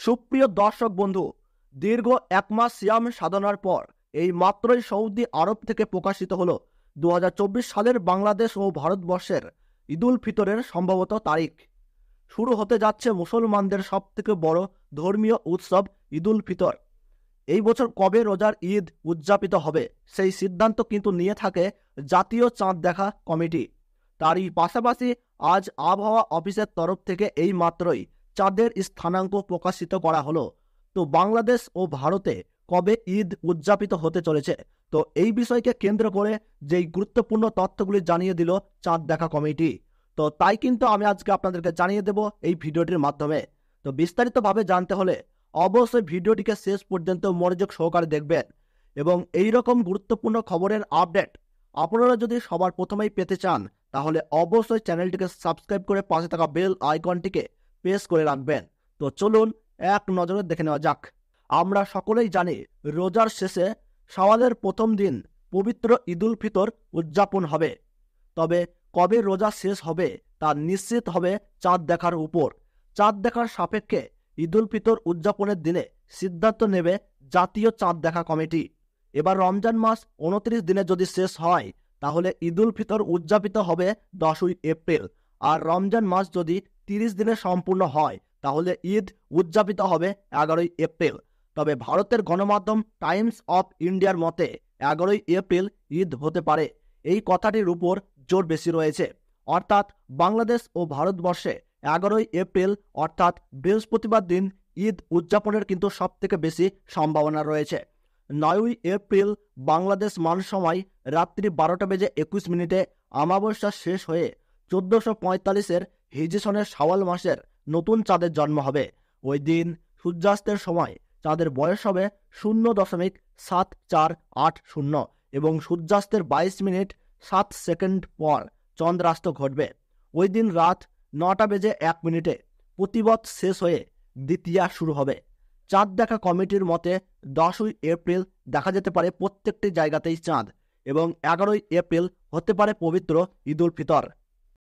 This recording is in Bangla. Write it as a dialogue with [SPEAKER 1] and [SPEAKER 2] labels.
[SPEAKER 1] সুপ্রিয় দর্শক বন্ধু, দীর্ঘ এক মাস সিয়াম সাধনার পর এই মাত্রই সৌদি আরব থেকে প্রকাশিত হলো 2024 সালের বাংলাদেশ ও ভারতবর্ষের ঈদুল ফিতরের সম্ভবত তারিখ। শুরু হতে যাচ্ছে মুসলমানদের সবথেকে বড় ধর্মীয় উৎসব ঈদুল ফিতর। এই বছর কবে রোজার ঈদ উদযাপিত হবে সেই সিদ্ধান্ত কিন্তু নিয়ে থাকে জাতীয় চাঁদ দেখা কমিটি। তারই পাশাপাশি আজ আবহাওয়া অফিসের তরফ থেকে এই মাত্রই চাঁদের স্থানাঙ্ক প্রকাশিত করা হলো। তো বাংলাদেশ ও ভারতে কবে ঈদ উদযাপিত হতে চলেছে, তো এই বিষয়কে কেন্দ্র করে যেই গুরুত্বপূর্ণ তথ্যগুলি জানিয়ে দিল চাঁদ দেখা কমিটি, তো তাই কিন্তু আমি আজকে আপনাদেরকে জানিয়ে দেব এই ভিডিওটির মাধ্যমে। তো বিস্তারিতভাবে জানতে হলে অবশ্যই ভিডিওটিকে শেষ পর্যন্ত মনোযোগ সহকারে দেখবেন এবং এই রকম গুরুত্বপূর্ণ খবরের আপডেট আপনারা যদি সবার প্রথমেই পেতে চান তাহলে অবশ্যই চ্যানেলটিকে সাবস্ক্রাইব করে পাশে থাকা বেল আইকনটিকে প্রেস করে রাখবেন। তো চলুন এক নজরে দেখে নেওয়া যাক। আমরা সকলেই জানি রোজার শেষে শাওয়ালের প্রথম দিন পবিত্র ঈদুল ফিতর উদযাপন হবে। তবে কবে রোজা শেষ হবে তা নিশ্চিত হবে চাঁদ দেখার উপর। চাঁদ দেখার সাপেক্ষে ঈদুল ফিতর উদযাপনের দিনে সিদ্ধান্ত নেবে জাতীয় চাঁদ দেখা কমিটি। এবার রমজান মাস 29 দিনে যদি শেষ হয় তাহলে ঈদুল ফিতর উদযাপিত হবে 10ই এপ্রিল, আর রমজান মাস যদি 30 দিনে সম্পূর্ণ হয় তাহলে ঈদ উদযাপিত হবে 11ই এপ্রিল। তবে ভারতের গণমাধ্যম টাইমস অফ ইন্ডিয়ার মতে 11ই এপ্রিল ঈদ হতে পারে, এই কথাটির উপর জোর বেশি রয়েছে। অর্থাৎ বাংলাদেশ ও ভারতবর্ষে 11ই এপ্রিল অর্থাৎ বৃহস্পতিবার দিন ঈদ উদযাপনের কিন্তু সব থেকে বেশি সম্ভাবনা রয়েছে। 9ই এপ্রিল বাংলাদেশ মান সময় রাত্রি 12:21 অমাবস্যা শেষ হয়ে 1445-এর হিজরি সনের শাওয়াল মাসের নতুন চাঁদের জন্ম হবে। ওই দিন সূর্যাস্তের সময় চাঁদের বয়স হবে 0.7480 এবং সূর্যাস্তের 22 মিনিট 7 সেকেন্ড পর চন্দ্রাস্ত ঘটবে। ওই দিন রাত 9:01 প্রতিপদ শেষ হয়ে দ্বিতীয়া শুরু হবে। চাঁদ দেখা কমিটির মতে 10ই এপ্রিল দেখা যেতে পারে প্রত্যেকটি জায়গাতেই চাঁদ এবং 11ই এপ্রিল হতে পারে পবিত্র ঈদুল ফিতর।